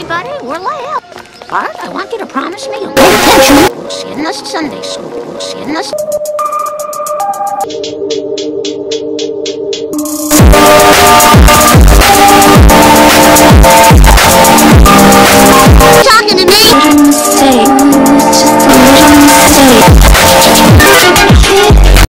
everybody. We're late. Bart, I want you to promise me you'll pay attention. We'll see you in the Sunday school. We'll see you in the...